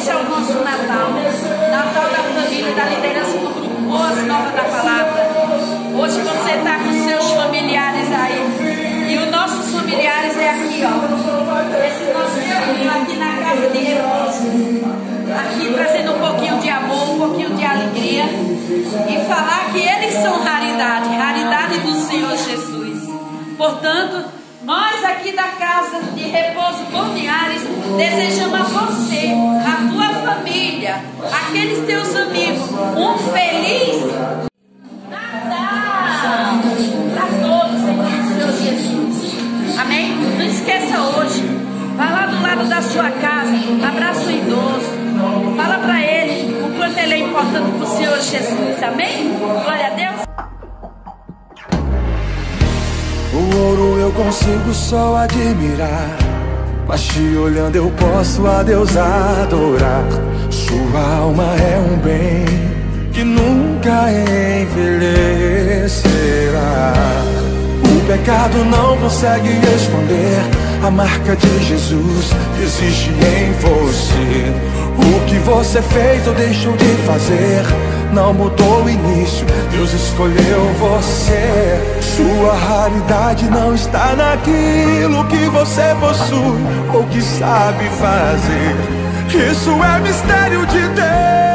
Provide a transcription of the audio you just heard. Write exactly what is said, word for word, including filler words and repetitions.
esse é o nosso Natal, Natal da família, da liderança do grupo Boas Novas da Palavra. Hoje você está com seus familiares aí, e os nossos familiares é aqui, ó, esse nosso filhinho aqui na casa de repouso, aqui trazendo um pouquinho de amor, um pouquinho de alegria, e falar que eles são raridade, raridade do Senhor Jesus. Portanto, nós aqui da casa de repouso Balneares desejamos a você, a tua família, aqueles teus amigos, um feliz Natal para todos em nome do Senhor Jesus. Amém? Não esqueça hoje, vá lá do lado da sua casa, abraça o idoso, fala para ele o quanto ele é importante para o Senhor Jesus. Amém? Glória a Deus. O ouro eu consigo só admirar, mas te olhando eu posso a Deus adorar. Sua alma é um bem que nunca envelhecerá. O pecado não consegue esconder a marca de Jesus que existe em você. O que você fez ou deixou de fazer não mudou o início, Deus escolheu você. Sua raridade não está naquilo que você possui ou que sabe fazer. Isso é mistério de Deus.